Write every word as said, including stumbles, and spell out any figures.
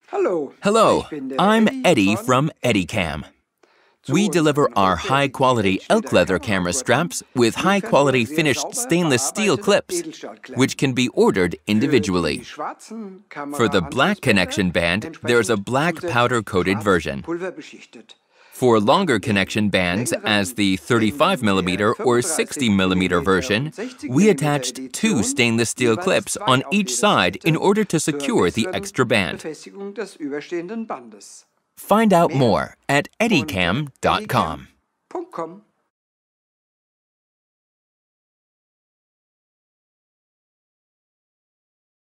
Hello, I'm Eddie from EDDYCAM. We deliver our high-quality elk leather camera straps with high-quality finished stainless steel clips, which can be ordered individually. For the black connection band, there's a black powder-coated version. For longer connection bands, as the thirty-five millimeter or sixty millimeter version, we attached two stainless steel clips on each side in order to secure the extra band. Find out more at eddycam dot com.